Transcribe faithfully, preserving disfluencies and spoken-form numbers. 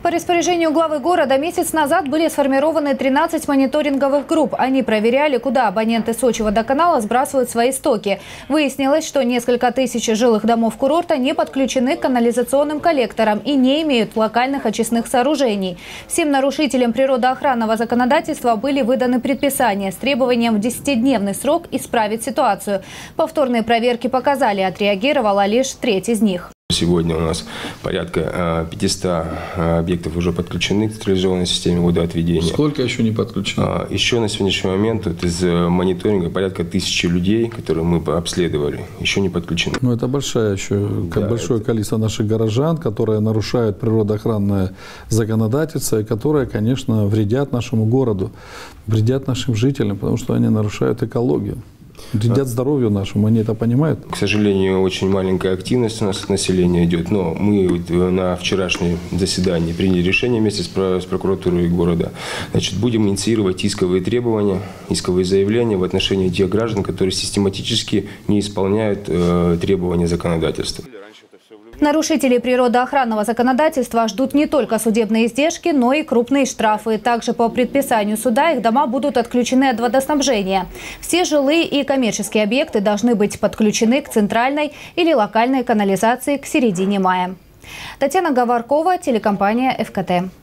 По распоряжению главы города месяц назад были сформированы тринадцать мониторинговых групп. Они проверяли, куда абоненты Сочи водоканала сбрасывают свои стоки. Выяснилось, что несколько тысяч жилых домов курорта не подключены к канализационным коллекторам и не имеют локальных очистных сооружений. Всем нарушителям природоохранного законодательства были выданы предписания с требованием в десятидневный срок исправить ситуацию. Повторные проверки показали, отреагировала лишь треть из них. Сегодня у нас порядка пятисот объектов уже подключены к централизованной системе водоотведения. Сколько еще не подключено? Еще на сегодняшний момент вот из мониторинга порядка тысячи людей, которые мы обследовали, еще не подключены. Ну, это большое еще, как да, большое это... количество наших горожан, которые нарушают природоохранное законодательство и которые, конечно, вредят нашему городу, вредят нашим жителям, потому что они нарушают экологию. Вредят здоровью нашему, они это понимают? К сожалению, очень маленькая активность у нас от населения идет, но мы на вчерашнем заседании приняли решение вместе с прокуратурой города. Значит, будем инициировать исковые требования, исковые заявления в отношении тех граждан, которые систематически не исполняют э, требования законодательства. Нарушителей природоохранного законодательства ждут не только судебные издержки, но и крупные штрафы. Также по предписанию суда их дома будут отключены от водоснабжения. Все жилые и коммерческие объекты должны быть подключены к центральной или локальной канализации к середине мая. Татьяна Говоркова, телекомпания эф ка тэ.